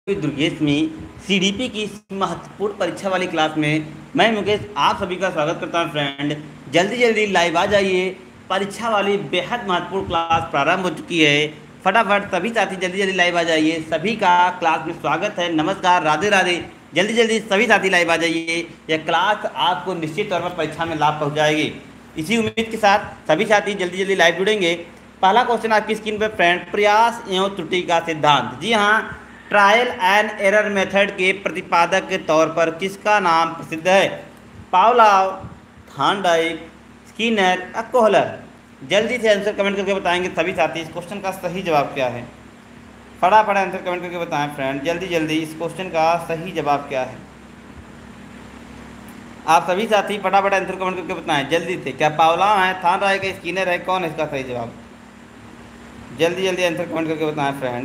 दुर्गेश में सीडीपी की इस महत्वपूर्ण परीक्षा वाली क्लास में मैं मुकेश आप सभी का स्वागत करता हूं फ्रेंड। जल्दी जल्दी लाइव आ जाइए। परीक्षा वाली बेहद महत्वपूर्ण क्लास प्रारंभ हो चुकी है। फटाफट सभी साथी जल्दी जल्दी लाइव आ जाइए। सभी का क्लास में स्वागत है, नमस्कार, राधे राधे। जल्दी जल्दी सभी साथी लाइव आ जाइए। यह क्लास आपको निश्चित तौर पर परीक्षा में लाभ पहुँचाएगी। इसी उम्मीद के साथ सभी साथी जल्दी जल्दी लाइव जुड़ेंगे। पहला क्वेश्चन आपकी स्क्रीन पर फ्रेंड, प्रयास एवं त्रुटि का सिद्धांत। जी हाँ, ट्रायल एंड एरर मेथड के प्रतिपादक के तौर पर किसका नाम प्रसिद्ध है? पावलोव, थॉर्नडाइक, स्किनर या कोहलर? जल्दी से आंसर कमेंट करके बताएंगे सभी साथी। इस क्वेश्चन का सही जवाब क्या है? फटाफट आंसर कमेंट करके बताएं फ्रेंड, जल्दी जल्दी इस क्वेश्चन का सही जवाब क्या है? आप सभी साथी फटाफट आंसर कमेंट करके बताएं जल्दी से। क्या पावलोव है, थॉर्नडाइक है, स्किनर है? कौन है इसका सही जवाब? जल्दी जल्दी आंसर कमेंट करके बताएं फ्रेंड।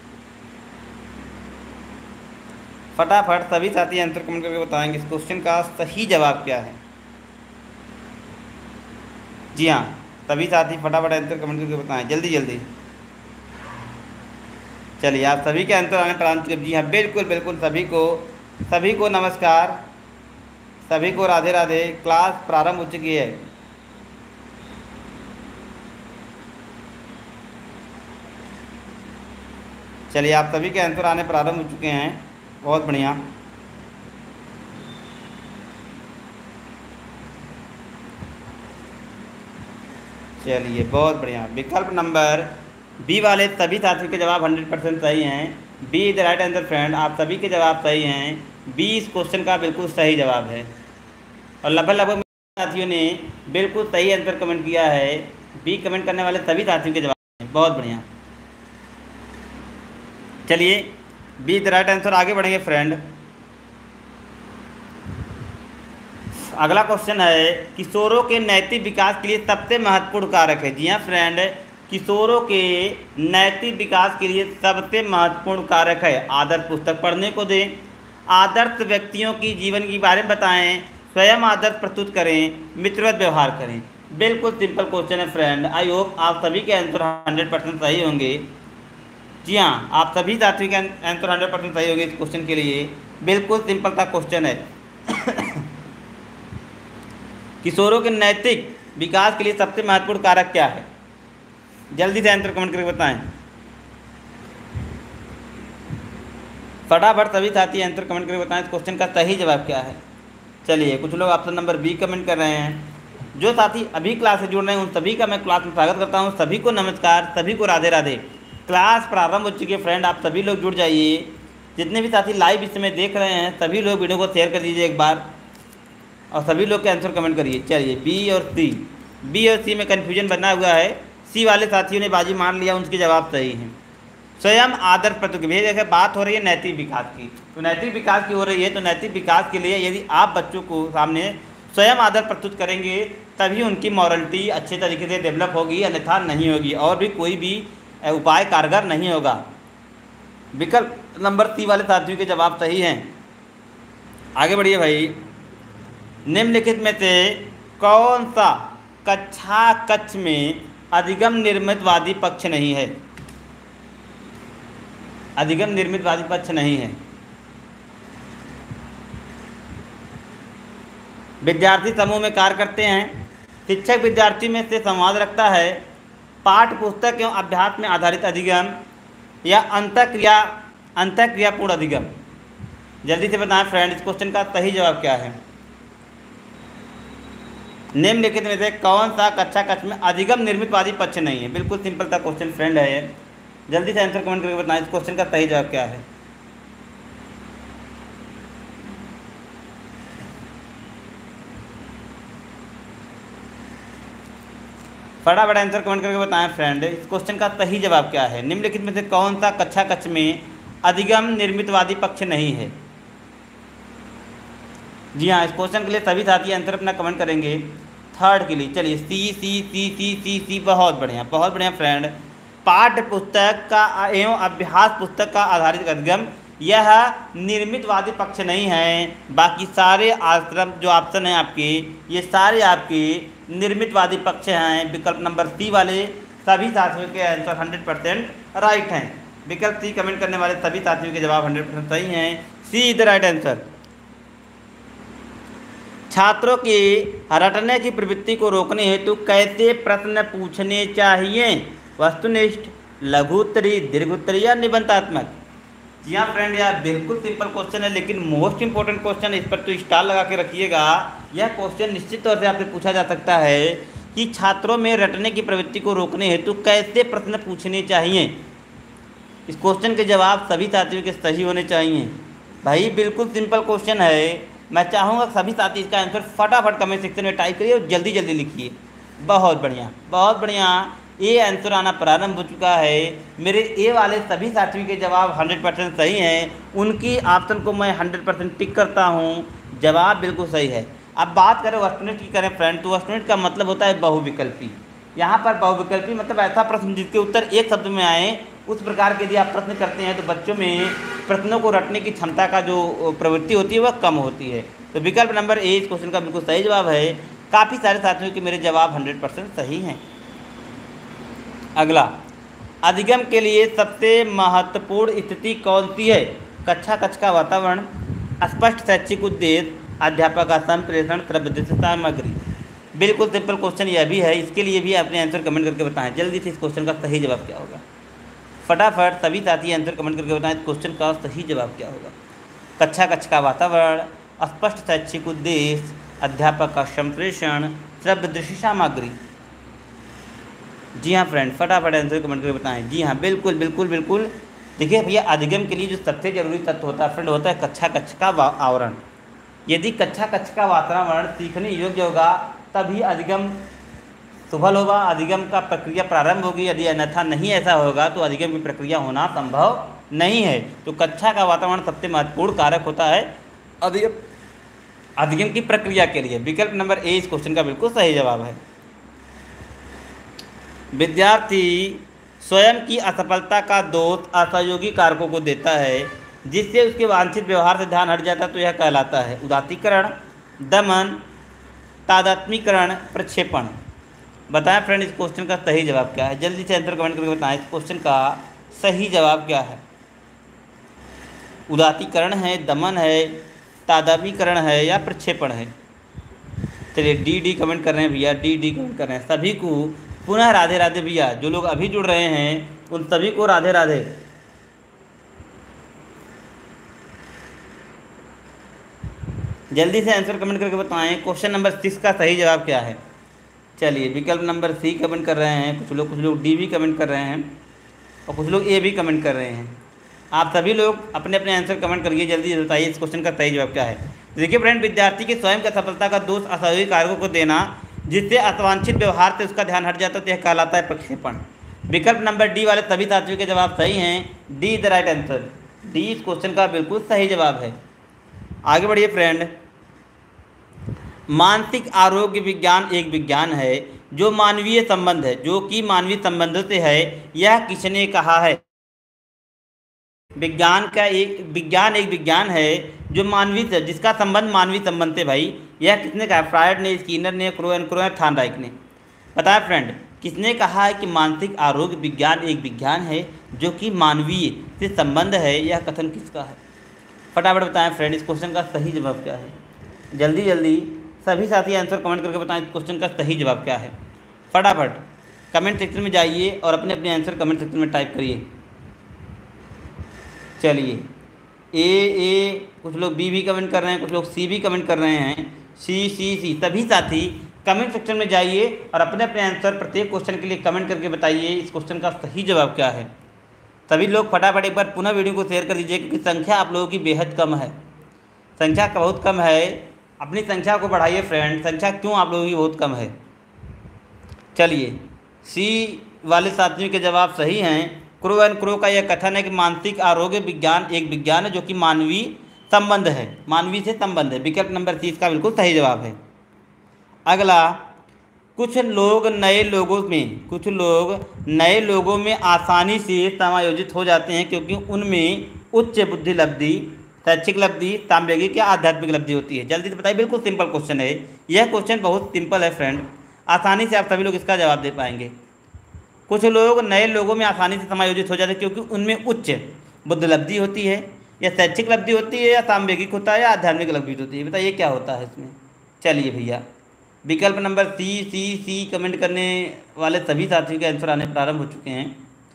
फटाफट सभी साथी आंसर कमेंट करके बताएंगे इस क्वेश्चन का सही जवाब क्या है। जी हाँ, सभी साथी फटाफट आंसर कमेंट करके बताएं जल्दी जल्दी। चलिए, आप सभी के आंसर आने प्रारंभ कर। जी हाँ, बिल्कुल बिल्कुल, सभी को नमस्कार, सभी को राधे राधे। क्लास प्रारंभ हो चुकी है। चलिए, आप सभी के आंसर आने प्रारंभ हो चुके हैं। बहुत बढ़िया। चलिए, बहुत बढ़िया। विकल्प नंबर बी वाले सभी साथियों के जवाब 100% सही हैं। B is the right answer friend. आप सभी के जवाब सही हैं। बी इस क्वेश्चन का बिल्कुल सही जवाब है और लगभग साथियों ने बिल्कुल सही आंसर कमेंट किया है। बी कमेंट करने वाले सभी साथियों के जवाब हैं। बहुत बढ़िया। चलिए, B is the right answer. आगे बढ़ेंगे फ्रेंड। अगला क्वेश्चन है, किशोरों के नैतिक विकास के लिए सबसे महत्वपूर्ण कारक है। जी हाँ फ्रेंड, किशोरों के नैतिक विकास के लिए सबसे महत्वपूर्ण कारक है। आदर्श पुस्तक पढ़ने को दें, आदर्श व्यक्तियों की जीवन के बारे में बताएं, स्वयं आदर्श प्रस्तुत करें, मित्रवत व्यवहार करें। बिल्कुल सिंपल क्वेश्चन है फ्रेंड। आई होप आप सभी के आंसर 100% सही होंगे। जी हाँ, आप सभी साथियों के आंसर 100% सही होंगे इस क्वेश्चन के लिए। बिल्कुल सिंपल सा क्वेश्चन है। किशोरों के नैतिक विकास के लिए सबसे महत्वपूर्ण कारक क्या है? जल्दी से आंसर कमेंट करके बताएं। फटाफट सभी साथी आंसर कमेंट करके बताएं इस क्वेश्चन का सही जवाब क्या है। चलिए, कुछ लोग ऑप्शन नंबर बी कमेंट कर रहे हैं। जो साथी अभी क्लास से जुड़ रहे हैं उन सभी का मैं क्लास में स्वागत करता हूं। सभी को नमस्कार, सभी को राधे राधे। क्लास प्रारंभ हो चुकी है फ्रेंड। आप सभी लोग जुड़ जाइए। जितने भी साथी लाइव इस समय देख रहे हैं सभी लोग वीडियो को शेयर कर दीजिए एक बार और सभी लोग के आंसर कमेंट करिए। चलिए, बी और सी में कन्फ्यूजन बना हुआ है। सी वाले साथियों ने बाजी मान लिया, उनके जवाब सही हैं। स्वयं आदर्श प्रस्तुत। देखिए, बात हो रही है नैतिक विकास की, तो नैतिक विकास की हो रही है। तो नैतिक विकास के लिए यदि आप बच्चों को सामने स्वयं आदर्श प्रस्तुत करेंगे तभी उनकी मॉरलिटी अच्छे तरीके से डेवलप होगी, अन्यथा नहीं होगी और भी कोई भी उपाय कारगर नहीं होगा। विकल्प नंबर सी वाले साथियों के जवाब सही हैं। आगे बढ़िए भाई। निम्नलिखित में से कौन सा कक्षा कक्ष में अधिगम निर्मितवादी पक्ष नहीं है? अधिगम निर्मितवादी पक्ष नहीं है। विद्यार्थी समूह में कार्य करते हैं, शिक्षक विद्यार्थी में से संवाद रखता है, पाठ्य पुस्तक एवं अभ्यास में आधारित अधिगम या अंतःक्रियापूर्ण अधिगम? जल्दी से बताएं फ्रेंड, इस क्वेश्चन का सही जवाब क्या है? निम्नलिखित में से कौन सा कक्षा कक्ष में अधिगम निर्मितवादी पक्ष नहीं है? बिल्कुल सिंपल सा क्वेश्चन फ्रेंड है। जल्दी से आंसर कमेंट करके बताएं इस क्वेश्चन का सही जवाब क्या है। फटाफट आंसर कमेंट करके बताएं फ्रेंड, इस क्वेश्चन का सही जवाब क्या है। निम्नलिखित में से कौन सा कक्षा कक्ष में अधिगम निर्मितवादी पक्ष नहीं है? जी हाँ, इस क्वेश्चन के लिए सभी साथी आंसर अपना कमेंट करेंगे थर्ड के लिए। चलिए, सी। बहुत बढ़िया फ्रेंड। पाठ्य पुस्तक का एवं अभ्यास पुस्तक का आधारित अधिगम यह निर्मितवादी पक्ष नहीं है। बाकी सारे आश्रम जो ऑप्शन हैं आपके, ये सारे आपके निर्मितवादी पक्ष हैं। विकल्प नंबर सी वाले सभी साथियों के आंसर 100% राइट हैं। विकल्प सी कमेंट करने वाले सभी साथियों के जवाब 100% सही हैं। C is the right answer. छात्रों की रटने की प्रवृत्ति को रोकने हेतु कैसे प्रश्न पूछने चाहिए? वस्तुनिष्ठ, लघुत्तरी, दीर्घोत्तरी या निबंधात्मक? जी हाँ फ्रेंड, यार बिल्कुल सिंपल क्वेश्चन है, लेकिन मोस्ट इंपॉर्टेंट क्वेश्चन है। इस पर तो स्टार लगा के रखिएगा। यह क्वेश्चन निश्चित तौर से आपसे पूछा जा सकता है कि छात्रों में रटने की प्रवृत्ति को रोकने हेतु कैसे प्रश्न पूछने चाहिए। इस क्वेश्चन के जवाब सभी साथियों के सही होने चाहिए। भाई बिल्कुल सिंपल क्वेश्चन है। मैं चाहूँगा सभी साथी इसका आंसर फटाफट कमेंट सेक्शन में टाइप करिए और जल्दी जल्दी लिखिए। बहुत बढ़िया, बहुत बढ़िया। ए आंसर आना प्रारंभ हो चुका है। मेरे ए वाले सभी साथियों के जवाब 100% सही हैं। उनकी ऑप्शन को मैं 100% टिक करता हूँ। जवाब बिल्कुल सही है। अब बात करें वस्तुनिष्ठ की करें फ्रेंड, तो वस्तुनिष्ठ का मतलब होता है बहुविकल्पी। यहाँ पर बहुविकल्पी मतलब ऐसा प्रश्न जिसके उत्तर एक शब्द में आए, उस प्रकार के यदि आप प्रश्न करते हैं तो बच्चों में प्रश्नों को रटने की क्षमता का जो प्रवृत्ति होती है वह कम होती है। तो विकल्प नंबर ए इस क्वेश्चन का बिल्कुल सही जवाब है। काफ़ी सारे साथियों के मेरे जवाब 100% सही हैं। अगला, अधिगम के लिए सबसे महत्वपूर्ण स्थिति कौन सी है? कक्षा का वातावरण, स्पष्ट शैक्षिक उद्देश्य, अध्यापक का संप्रेषण, श्रव्य सामग्री। बिल्कुल सिंपल क्वेश्चन यह भी है। इसके लिए भी अपने आंसर कमेंट करके बताएं जल्दी से। इस क्वेश्चन का सही जवाब क्या होगा? फटाफट सभी साथी आंसर कमेंट करके बताएं इस क्वेश्चन का सही जवाब क्या होगा। कक्षा का वातावरण, स्पष्ट शैक्षिक उद्देश्य, अध्यापक का संप्रेषण, श्रव्य सामग्री। जी हाँ फ्रेंड, फटाफट आंसर कमेंट करके बताएं। जी हाँ, बिल्कुल बिल्कुल बिल्कुल। देखिए भैया, अधिगम के लिए जो सबसे जरूरी तत्व होता है फ्रेंड, होता है कक्षा का आवरण। यदि कक्षा का वातावरण सीखने योग्य होगा तभी अधिगम सुफल होगा, अधिगम का प्रक्रिया प्रारंभ होगी। यदि अन्यथा नहीं ऐसा होगा तो अधिगम की प्रक्रिया होना संभव नहीं है। तो कक्षा का वातावरण सबसे महत्वपूर्ण कारक होता है अधिगम की प्रक्रिया के लिए। विकल्प नंबर ए इस क्वेश्चन का बिल्कुल सही जवाब है। विद्यार्थी स्वयं की असफलता का दोष असहयोगी कारकों को देता है, जिससे उसके वांछित व्यवहार से ध्यान हट जाता है, तो यह कहलाता है उदात्तीकरण, दमन, तादात्मीकरण, प्रक्षेपण। बताएं फ्रेंड इस क्वेश्चन का सही जवाब क्या है? जल्दी से आंसर कमेंट करके बताएं इस क्वेश्चन का सही जवाब क्या है। उदात्तीकरण है, दमन है, तादात्मीकरण है या प्रक्षेपण है? चलिए डी कमेंट कर रहे हैं भैया, डी कमेंट कर रहे हैं। सभी को पुनः राधे राधे भैया। जो लोग अभी जुड़ रहे हैं उन सभी को राधे राधे। जल्दी से आंसर कमेंट करके बताएं क्वेश्चन नंबर 6 का सही जवाब क्या है। चलिए विकल्प नंबर सी कमेंट कर रहे हैं कुछ लोग डी भी कमेंट कर रहे हैं और कुछ लोग ए भी कमेंट कर रहे हैं। आप सभी लोग अपने अपने आंसर कमेंट करिए, जल्दी बताइए इस क्वेश्चन का सही जवाब क्या है। देखिए फ्रेंड, विद्यार्थी के स्वयं का सफलता का दोष असहयोगी कारकों को देना, जिससे अवांछित व्यवहार से उसका ध्यान हट जाता है, तो यह कहलाता है प्रक्षेपण। विकल्प नंबर डी वाले सभी साथियों के जवाब सही हैं। D the right answer. D इस क्वेश्चन का बिल्कुल सही जवाब है। आगे बढ़िए फ्रेंड। मानसिक आरोग्य विज्ञान एक विज्ञान है जो मानवीय संबंध है, जो कि मानवीय संबंधों से है। यह किसने कहा है? विज्ञान एक विज्ञान है जो मानवीय, जिसका संबंध मानवीय संबंध से। भाई यह किसने कहा? फ्रायड ने, स्किनर ने, क्रो एंड थॉर्नडाइक ने। बताया फ्रेंड, किसने कहा है कि मानसिक आरोग्य विज्ञान एक विज्ञान है जो कि मानवीय से संबंध है? यह कथन किसका है? फटाफट बताएं फ्रेंड इस क्वेश्चन का सही जवाब क्या है। जल्दी जल्दी सभी साथी आंसर कमेंट करके बताएं इस क्वेश्चन का सही जवाब क्या है। फटाफट कमेंट सेक्शन में जाइए और अपने अपने आंसर कमेंट सेक्शन में टाइप करिए। चलिए ए कुछ लोग बी भी कमेंट कर रहे हैं, कुछ लोग सी भी कमेंट कर रहे हैं। सी सभी साथी कमेंट सेक्शन में जाइए और अपने अपने आंसर प्रत्येक क्वेश्चन के लिए कमेंट करके बताइए इस क्वेश्चन का सही जवाब क्या है। सभी लोग फटाफट एक बार पुनः वीडियो को शेयर कर दीजिए, क्योंकि संख्या आप लोगों की बेहद कम है। संख्या बहुत कम है, अपनी संख्या को बढ़ाइए फ्रेंड। संख्या क्यों आप लोगों की बहुत कम है? चलिए सी वाले साथियों के जवाब सही हैं। क्रो एंड क्रो का यह कथन है कि मानसिक आरोग्य विज्ञान एक विज्ञान है जो कि मानवीय संबंध है, मानवीय से संबंध है। विकल्प नंबर 30 का बिल्कुल सही जवाब है। अगला, कुछ लोग नए लोगों में आसानी से समायोजित हो जाते हैं क्योंकि उनमें उच्च बुद्धि लब्धि, शैक्षिक लब्धि, सामवेगिक या आध्यात्मिक लब्धि होती है। जल्दी से बताइए, बिल्कुल सिंपल क्वेश्चन है। यह क्वेश्चन बहुत सिंपल है फ्रेंड, आसानी से आप सभी लोग इसका जवाब दे पाएंगे। कुछ लोग नए लोगों में आसानी से समायोजित हो जाते हैं क्योंकि उनमें उच्च बुद्धिलब्धि होती है, या शैक्षिक लब्धि होती है, या सामवेगिक होता है, या आध्यात्मिक लब्धि होती है। बताइए क्या होता है इसमें। चलिए भैया, विकल्प नंबर सी कमेंट करने वाले सभी साथियों के आंसर आने प्रारंभ हो चुके हैं।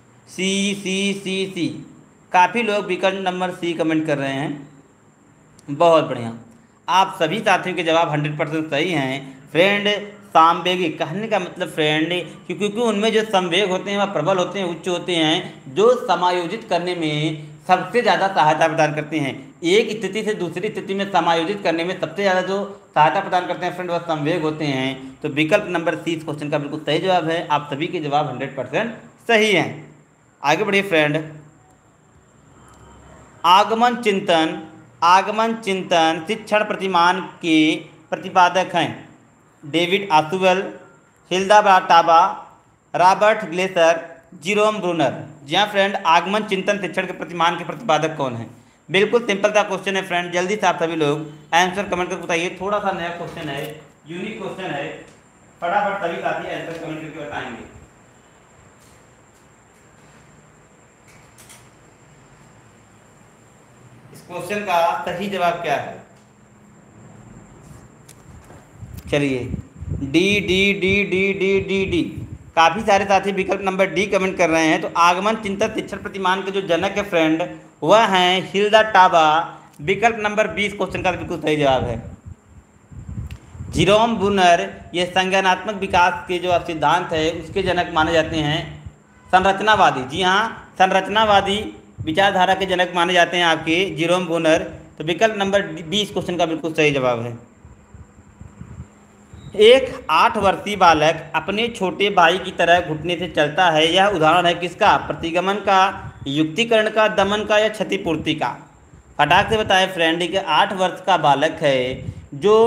सी। काफ़ी लोग विकल्प नंबर सी कमेंट कर रहे हैं, बहुत बढ़िया। आप सभी साथियों के जवाब 100% सही हैं फ्रेंड। सामवेगिक कहने का मतलब फ्रेंड क्योंकि उनमें जो संवेग होते हैं वह प्रबल होते हैं, उच्च होते हैं, जो समायोजित करने में सबसे ज़्यादा सहायता प्रदान करते हैं। एक स्थिति से दूसरी स्थिति में समायोजित करने में सबसे ज़्यादा जो सहायता प्रदान करते हैं फ्रेंड वह संवेग होते हैं। तो विकल्प नंबर सी इस क्वेश्चन का बिल्कुल सही जवाब है। आप सभी के जवाब 100% सही हैं। आगे बढ़िए फ्रेंड। आगमन चिंतन शिक्षण प्रतिमान के प्रतिपादक हैं David Ausubel, Hilda Taba, Robert Glaser, Jerome Bruner. जी हाँ फ्रेंड, आगमन चिंतन शिक्षण के प्रतिमान के प्रतिपादक कौन है? बिल्कुल सिंपल सा क्वेश्चन है फ्रेंड, जल्दी से आप सभी लोग आंसर कमेंट करके बताइए। थोड़ा सा नया क्वेश्चन है, यूनिक क्वेश्चन है, फटाफट सभी साथी आंसर कमेंट करके बताएंगे। क्वेश्चन का सही जवाब क्या है? चलिए डी। काफ़ी सारे साथी विकल्प नंबर डी कमेंट कर रहे हैं। तो आगमन चिंतन शिक्षण प्रतिमान के जो जनक है फ्रेंड वह हैं हिल्दा टाबा। विकल्प नंबर 20 क्वेश्चन का बिल्कुल सही जवाब है। जीरोम ब्रूनर ये संज्ञानात्मक विकास के जो सिद्धांत है उसके जनक माने जाते हैं। संरचनावादी, जी हाँ, संरचनावादी विचारधारा के जनक माने जाते हैं आपके जीरोम ब्रूनर। तो विकल्प नंबर 20 क्वेश्चन का बिल्कुल सही जवाब है। एक 8 वर्षीय बालक अपने छोटे भाई की तरह घुटने से चलता है, यह उदाहरण है किसका? प्रतिगमन का, युक्तिकरण का, दमन का, या क्षतिपूर्ति का? फटाक से बताएं फ्रेंड कि 8 वर्ष का बालक है जो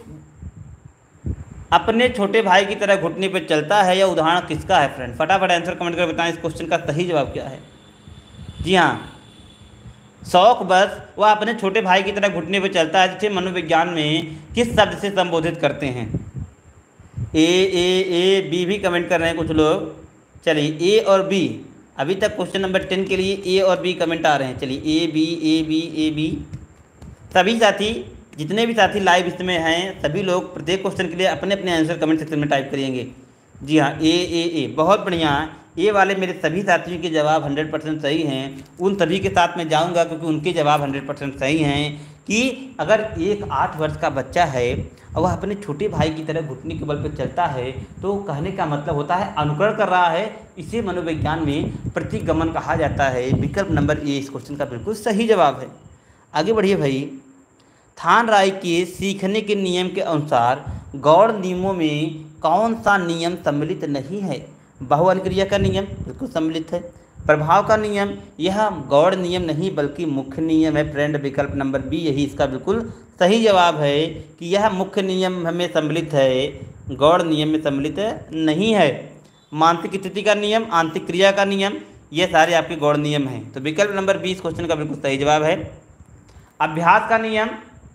अपने छोटे भाई की तरह घुटने पर चलता है, यह उदाहरण किसका है फ्रेंड? फटाफट आंसर कमेंट कर बताएं इस क्वेश्चन का सही जवाब क्या है। जी हाँ, शौक बस वह अपने छोटे भाई की तरह घुटने पर चलता है, जिसे मनोविज्ञान में किस शब्द से संबोधित करते हैं? बी भी कमेंट कर रहे हैं कुछ लोग। चलिए ए और बी, अभी तक क्वेश्चन नंबर 10 के लिए ए और बी कमेंट आ रहे हैं। चलिए ए बी। सभी साथी, जितने भी साथी लाइव इसमें हैं, सभी लोग प्रत्येक क्वेश्चन के लिए अपने अपने आंसर कमेंट सेक्शन में टाइप करेंगे। जी हाँ, ए बहुत बढ़िया। ये वाले मेरे सभी साथियों के जवाब 100% सही हैं। उन सभी के साथ मैं जाऊंगा क्योंकि उनके जवाब 100% सही हैं कि अगर एक 8 वर्ष का बच्चा है और वह अपने छोटे भाई की तरह घुटने के बल पर चलता है तो कहने का मतलब होता है अनुकरण कर रहा है। इसे मनोविज्ञान में प्रतिगमन कहा जाता है। विकल्प नंबर ए इस क्वेश्चन का बिल्कुल सही जवाब है। आगे बढ़िए भाई। थान राय के सीखने के नियम के अनुसार गौड़ नियमों में कौन सा नियम सम्मिलित नहीं है? बहुअनुक्रिया का नियम बिल्कुल सम्मिलित है। प्रभाव का नियम यह गौड़ नियम नहीं बल्कि मुख्य नियम है फ्रेंड। विकल्प नंबर बी यही इसका बिल्कुल सही जवाब है कि यह मुख्य नियम में सम्मिलित है, गौड़ नियम में सम्मिलित नहीं है। मानसिक स्थिति का नियम, आंतरिक क्रिया का नियम, ये सारे आपके गौड़ नियम हैं। तो विकल्प नंबर 20 क्वेश्चन का बिल्कुल सही जवाब है। अभ्यास का नियम,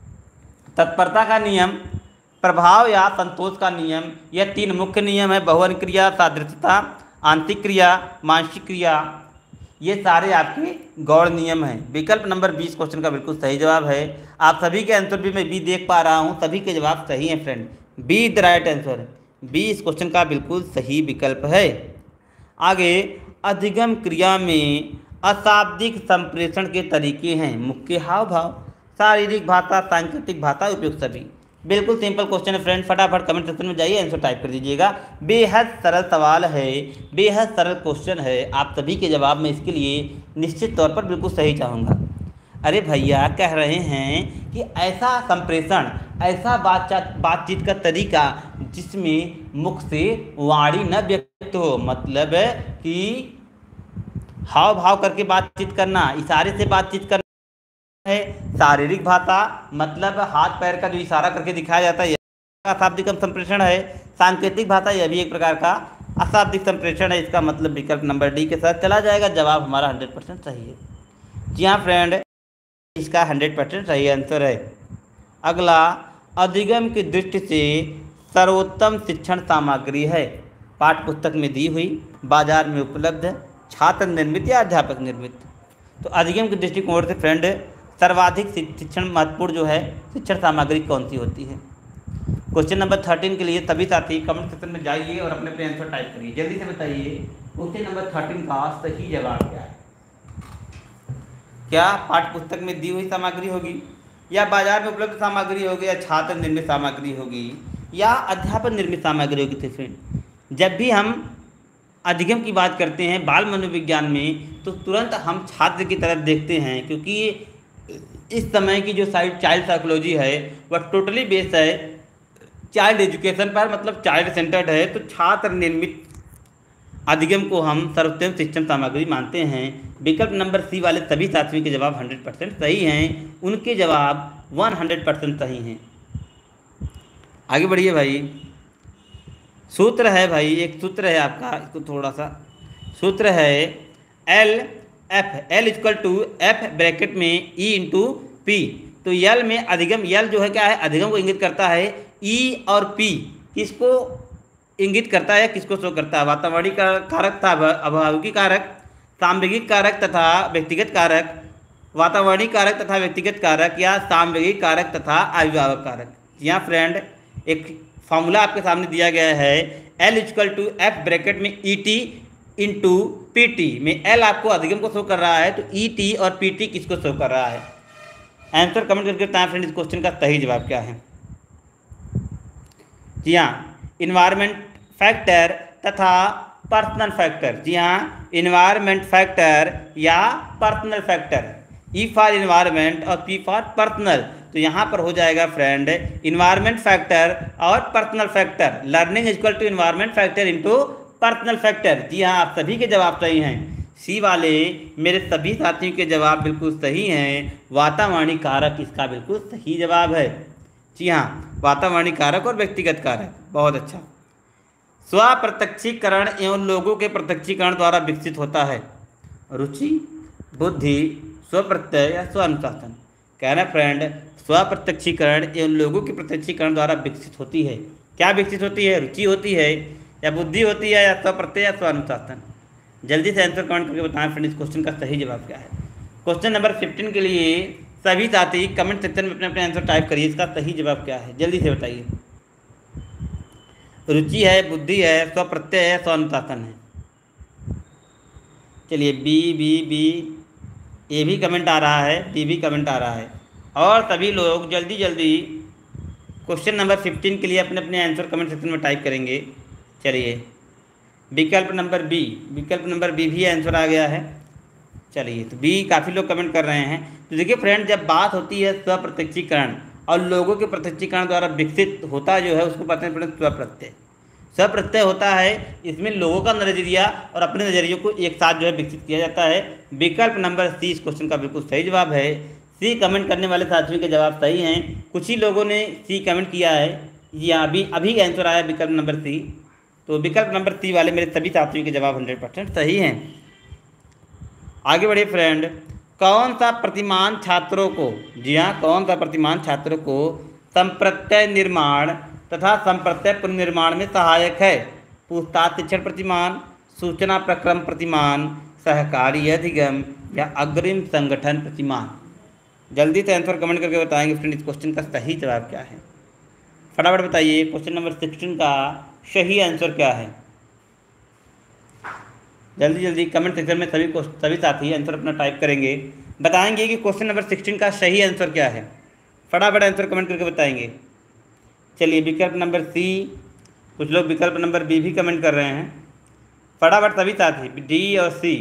तत्परता का नियम, प्रभाव या संतोष का नियम, यह 3 मुख्य नियम है। बहुवचन क्रिया, सादृश्यता, आंतरिक क्रिया, मानसिक क्रिया, ये सारे आपके गौड़ नियम हैं। विकल्प नंबर 20 क्वेश्चन का बिल्कुल सही जवाब है। आप सभी के आंसर भी मैं बी देख पा रहा हूँ, सभी के जवाब सही हैं friend. B the right answer, B इस क्वेश्चन का बिल्कुल सही विकल्प है। आगे, अधिगम क्रिया में अशाब्दिक संप्रेषण के तरीके हैं। मुख्य हाव भाव, शारीरिक भाषा, सांकेतिक भाषा, उपयुक्त सभी। बिल्कुल सिंपल क्वेश्चन है फ्रेंड, फटाफट कमेंट सेक्शन में जाइए आंसर टाइप कर दीजिएगा। बेहद सरल सवाल है, बेहद सरल क्वेश्चन है। आप सभी के जवाब में इसके लिए निश्चित तौर पर बिल्कुल सही चाहूँगा। अरे भैया कह रहे हैं कि ऐसा संप्रेषण, ऐसा बातचीत का तरीका जिसमें मुख से वाणी न व्यक्त हो, मतलब कि हाव भाव करके बातचीत करना, इशारे से बातचीत करना है। शारीरिक भाषा मतलब हाथ पैर का जो इशारा करके दिखाया जाता है, यह अशाब्दिक संप्रेषण है। सांकेतिक भाषा यह भी एक प्रकार का अशाब्दिक संप्रेषण है। इसका मतलब विकल्प नंबर डी के साथ चला जाएगा। जवाब हमारा 100% सही है। जी हाँ फ्रेंड, इसका 100% सही आंसर है। अगला, अधिगम की दृष्टि से सर्वोत्तम शिक्षण सामग्री है। पाठ्य पुस्तक में दी हुई, बाजार में उपलब्ध, छात्र निर्मित या अध्यापक निर्मित। तो अधिगम के दृष्टिकोण से फ्रेंड सर्वाधिक शिक्षण महत्वपूर्ण जो है शिक्षण सामग्री कौन सी होती है। क्वेश्चन नंबर 13 के लिए सभी साथी कमेंट सेक्शन में जाइए और अपने अपने आंसर टाइप करिए। जल्दी से बताइए क्वेश्चन नंबर 13 का सही जवाब क्या है। क्या पाठ्य पुस्तक में दी हुई सामग्री होगी, या बाजार में उपलब्ध सामग्री होगी, या छात्र निर्मित सामग्री होगी, या अध्यापन निर्मित सामग्री होगी। तो फ्रेंड जब भी हम अधिगम की बात करते हैं बाल मनोविज्ञान में तो तुरंत हम छात्र की तरफ देखते हैं, क्योंकि इस समय की जो साइड चाइल्ड साइकोलॉजी है वह टोटली बेस्ड है चाइल्ड एजुकेशन पर, मतलब चाइल्ड सेंटर्ड है। तो छात्र निर्मित अधिगम को हम सर्वोत्तम शिक्षण सामग्री मानते हैं। विकल्प नंबर सी वाले सभी साथियों के जवाब 100% सही हैं, उनके जवाब 100% सही हैं। आगे बढ़िए भाई। सूत्र है भाई, एक सूत्र है आपका, इसको थोड़ा सा सूत्र है L equal to F bracket में ई इंटू पी। तो यल में अधिगम, यल जो है क्या है, अधिगम को इंगित करता है। ई और पी किसको इंगित करता है, किसको शो करता है? वातावरणीय कारक तथा अभाविक कारक, सामवेगिक कारक तथा व्यक्तिगत कारक, वातावरणीय कारक तथा व्यक्तिगत कारक, या सामवेगिक कारक तथा अभिभावक कारक। यहाँ फ्रेंड एक फॉर्मूला आपके सामने दिया गया है, L equal to F bracket में E T into P T में एल आपको अधिगम को शो कर रहा है, तो ई टी और पी टी किसको शो कर रहा है? आंसर कमेंट करके बताएं फ्रेंड इस क्वेश्चन का सही जवाब क्या है। जी हाँ, इन्वायरमेंट फैक्टर तथा पर्सनल फैक्टर। जी हाँ, इन्वायरमेंट फैक्टर या personal factor, E for environment और पी फॉर पर्सनल। तो यहाँ पर हो जाएगा फ्रेंड इन्वायरमेंट फैक्टर और personal factor. Learning equal to environment factor into personal factor. जी हाँ, आप सभी के जवाब सही हैं। सी वाले मेरे सभी साथियों के जवाब बिल्कुल सही हैं। वातावरणीय कारक इसका बिल्कुल सही जवाब है। जी हाँ, वातावरणीय कारक और व्यक्तिगत कारक। बहुत अच्छा। स्वप्रत्यक्षीकरण एवं लोगों के प्रत्यक्षीकरण द्वारा विकसित होता है। रुचि, बुद्धि, स्वप्रत्यय या स्वानुशासन। कहना फ्रेंड स्वप्रत्यक्षीकरण एवं लोगों के प्रत्यक्षीकरण द्वारा विकसित होती है। क्या विकसित होती है? रुचि होती है, या बुद्धि होती है, या स्वप्रत्यय या स्वानुशासन। जल्दी से आंसर कमेंट करके बताएं फ्रेंड इस क्वेश्चन का सही जवाब क्या है। क्वेश्चन नंबर 15 के लिए सभी साथी कमेंट सेक्शन में अपने अपने आंसर टाइप करिए, इसका सही जवाब क्या है जल्दी से बताइए। रुचि है, बुद्धि है, स्वप्रत्यय है, स्वानुशासन है। चलिए बी ए भी कमेंट आ रहा है, डी भी कमेंट आ रहा है। और सभी लोग जल्दी जल्दी क्वेश्चन नंबर 15 के लिए अपने अपने आंसर कमेंट सेक्शन में टाइप करेंगे। चलिए विकल्प नंबर बी भी आंसर आ गया है। चलिए तो बी काफ़ी लोग कमेंट कर रहे हैं। तो देखिए फ्रेंड, जब बात होती है स्वप्रत्यक्षीकरण और लोगों के प्रत्यक्षीकरण द्वारा विकसित होता जो है उसको कहते हैं फ्रेंड स्वप्रत्यय। स्वप्रत्यय होता है, इसमें लोगों का नजरिया और अपने नज़रियों को एक साथ जो है विकसित किया जाता है। विकल्प नंबर सी इस क्वेश्चन का बिल्कुल सही जवाब है। सी कमेंट करने वाले साथियों के जवाब सही हैं। कुछ ही लोगों ने सी कमेंट किया है, या अभी आंसर आया विकल्प नंबर सी। तो विकल्प नंबर सी वाले मेरे सभी साथियों के जवाब 100% सही हैं। आगे बढ़िए फ्रेंड, कौन सा प्रतिमान छात्रों को, जी हाँ, कौन सा प्रतिमान छात्रों को संप्रत्यय निर्माण तथा संप्रत्यय पुनर्निर्माण में सहायक है? पूछताछ शिक्षण प्रतिमान, सूचना प्रक्रम प्रतिमान, सहकारी अधिगम, या अग्रिम संगठन प्रतिमान। जल्दी से आंसर कमेंट करके बताएंगे फ्रेंड इस क्वेश्चन का सही जवाब क्या है। फटाफट बताइए क्वेश्चन नंबर 16 का सही आंसर क्या है। जल्दी जल्दी कमेंट सेक्शन में सभी साथी आंसर अपना टाइप करेंगे, बताएंगे कि क्वेश्चन नंबर 16 का सही आंसर क्या है। फटाफट आंसर कमेंट करके बताएंगे। चलिए विकल्प नंबर सी, कुछ लोग विकल्प नंबर बी भी कमेंट कर रहे हैं। फटाफट सभी साथी डी और सी।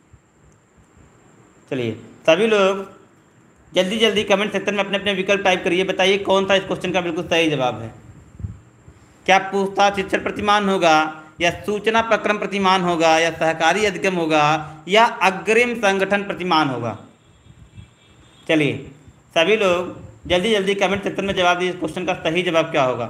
चलिए सभी लोग जल्दी जल्दी कमेंट सेक्शन में अपने अपने विकल्प टाइप करिए, बताइए कौन सा इस क्वेश्चन का बिल्कुल सही जवाब है। क्या पूछताछ शिक्षण प्रतिमान होगा, या सूचना प्रक्रम प्रतिमान होगा, या सहकारी अधिगम होगा, या अग्रिम संगठन प्रतिमान होगा? चलिए सभी लोग जल्दी जल्दी कमेंट सेक्शन में जवाब दीजिए, क्वेश्चन का सही जवाब क्या होगा।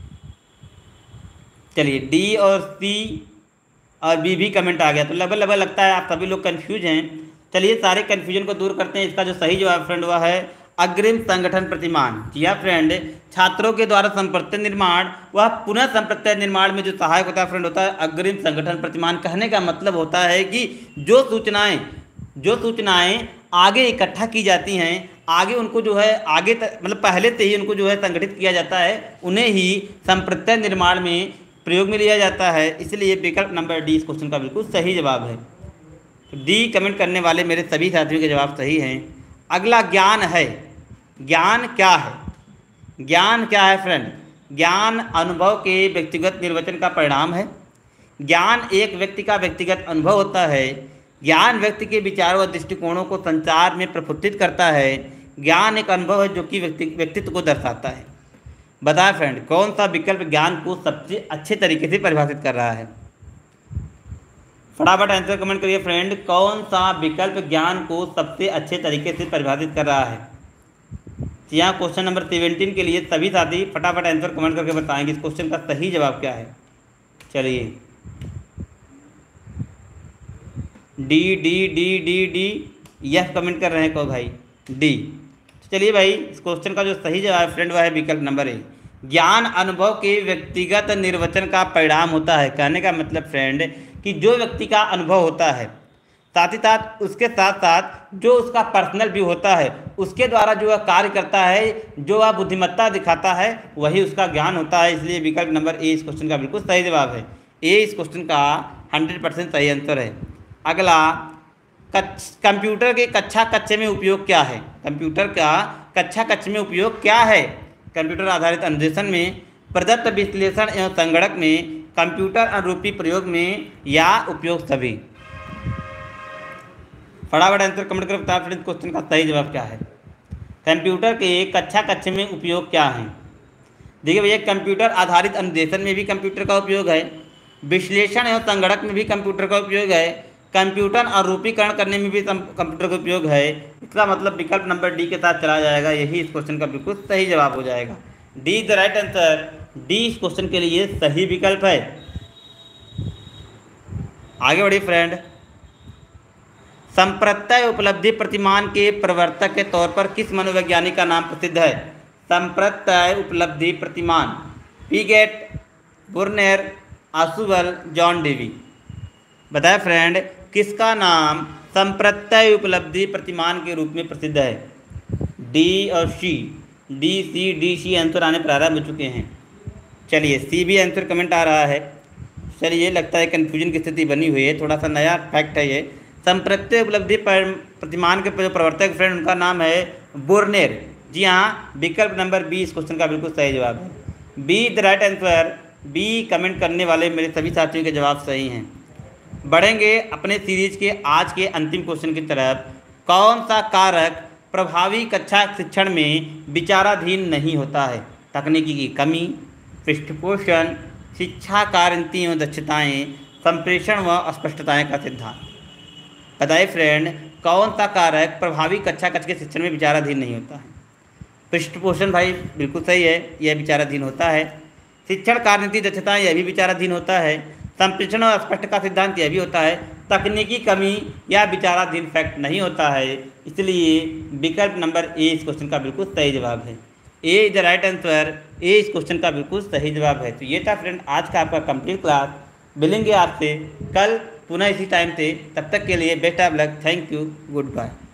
चलिए डी और सी और बी भी कमेंट आ गया, तो लगभग लगता है आप सभी लोग कंफ्यूज हैं। चलिए सारे कन्फ्यूजन को दूर करते हैं। इसका जो सही जवाब फ्रेंड हुआ है अग्रिम संगठन प्रतिमान। जी हाँ फ्रेंड, छात्रों के द्वारा संप्रत्यय निर्माण वह पुनः संप्रत्यय निर्माण में जो सहायक होता है फ्रेंड, होता है अग्रिम संगठन प्रतिमान। कहने का मतलब होता है कि जो सूचनाएं आगे इकट्ठा की जाती हैं, आगे उनको जो है आगे मतलब पहले से ही उनको जो है संगठित किया जाता है, उन्हें ही संप्रत्यय निर्माण में प्रयोग में लिया जाता है। इसलिए विकल्प नंबर डी इस क्वेश्चन का बिल्कुल सही जवाब है। डी कमेंट करने वाले मेरे सभी साथियों के जवाब सही हैं। अगला ज्ञान है। ज्ञान क्या है? ज्ञान क्या है फ्रेंड? ज्ञान अनुभव के व्यक्तिगत निर्वचन का परिणाम है। ज्ञान एक व्यक्ति का व्यक्तिगत अनुभव होता है। ज्ञान व्यक्ति के विचारों और दृष्टिकोणों को संचार में प्रफुल्लित करता है। ज्ञान एक अनुभव है जो कि व्यक्तित्व को दर्शाता है। बताएं फ्रेंड, कौन सा विकल्प ज्ञान को सबसे अच्छे तरीके से परिभाषित कर रहा है? फटाफट आंसर कमेंट करिए फ्रेंड, कौन सा विकल्प ज्ञान को सबसे अच्छे तरीके से परिभाषित कर रहा है? यहाँ क्वेश्चन नंबर 17 के लिए सभी साथी फटाफट आंसर कमेंट करके बताएंगे इस क्वेश्चन का सही जवाब क्या है। चलिए, D D D D D यह कमेंट कर रहे हैं को भाई डी। चलिए भाई, इस क्वेश्चन का जो सही जवाब है फ्रेंड वह है विकल्प नंबर ए। ज्ञान अनुभव के व्यक्तिगत निर्वचन का परिणाम होता है। कहने का मतलब फ्रेंड कि जो व्यक्ति का अनुभव होता है, साथ ही साथ उसके साथ साथ जो उसका पर्सनल व्यू होता है, उसके द्वारा जो वह कार्य करता है, जो वह बुद्धिमत्ता दिखाता है, वही उसका ज्ञान होता है। इसलिए विकल्प नंबर ए इस क्वेश्चन का बिल्कुल सही जवाब है। ए इस क्वेश्चन का 100% सही आंसर है। अगला, कंप्यूटर के कक्षा कच्चे में उपयोग क्या है? कंप्यूटर का कक्षा कच्चे में उपयोग क्या है? कंप्यूटर आधारित अनुदेशन में, प्रदत्त विश्लेषण एवं संगणक में, कंप्यूटर अनुरूपी प्रयोग में, या उपयोग सभी? फटाफट आंसर कमेंट कर बताएं फ्रेंड्स, क्वेश्चन का सही जवाब क्या है? कंप्यूटर के कक्षा कच्चे में उपयोग क्या है? देखिए भैया, कंप्यूटर आधारित अनुदेशन में भी कंप्यूटर का उपयोग है, विश्लेषण एवं संगणक में भी कंप्यूटर का उपयोग है, कंप्यूटर अनुरूपीकरण करने में भी कंप्यूटर का उपयोग है। इसका मतलब विकल्प नंबर डी के साथ चला जाएगा, यही इस क्वेश्चन का बिल्कुल सही जवाब हो जाएगा। D is the right answer. D इस क्वेश्चन के लिए सही विकल्प है। आगे बढ़िए फ्रेंड, संप्रत्यय उपलब्धि प्रतिमान के प्रवर्तक के तौर पर किस मनोवैज्ञानिक का नाम प्रसिद्ध है? संप्रत्यय उपलब्धि प्रतिमान, Piaget, Bruner, Ausubel, John Dewey. बताएं फ्रेंड, किसका नाम संप्रत्यय उपलब्धि प्रतिमान के रूप में प्रसिद्ध है? डी और C, D C D C answer आने प्रारंभ हो चुके हैं। चलिए, सी भी आंसर कमेंट आ रहा है। चलिए, लगता है कन्फ्यूजन की स्थिति बनी हुई है, थोड़ा सा नया फैक्ट है ये। संप्रत्यय उपलब्धि प्रतिमान के जो प्रवर्तक फ्रेंड उनका नाम है बुर्नेर। जी हाँ, विकल्प नंबर बी इस क्वेश्चन का बिल्कुल सही जवाब है। B the right answer. B comment करने वाले मेरे सभी साथियों के जवाब सही हैं। बढ़ेंगे अपने सीरीज के आज के अंतिम क्वेश्चन की तरफ। कौन सा कारक प्रभावी कक्षा शिक्षण में विचाराधीन नहीं होता है? तकनीकी की कमी, पृष्ठपोषण, शिक्षा कार्यनीति एवं दक्षताएँ, संप्रेषण व अस्पष्टताएँ का सिद्धांत। बताइए फ्रेंड, कौन सा कारक प्रभावी कक्षा के शिक्षण में विचाराधीन नहीं होता है? पृष्ठपोषण भाई बिल्कुल सही है, यह विचाराधीन होता है। शिक्षण कार्यनीति दक्षता यह भी विचाराधीन होता है। संप्रेषण और स्पष्ट का सिद्धांत यह भी होता है। तकनीकी कमी या विचाराधीन फैक्ट नहीं होता है। इसलिए विकल्प नंबर ए इस क्वेश्चन का बिल्कुल सही जवाब है। A is the right answer. A इस क्वेश्चन का बिल्कुल सही जवाब है। तो ये था फ्रेंड आज का आपका कंप्लीट क्लास। मिलेंगे आपसे कल पुनः इसी टाइम से। तब तक के लिए best of luck. Thank you, good bye.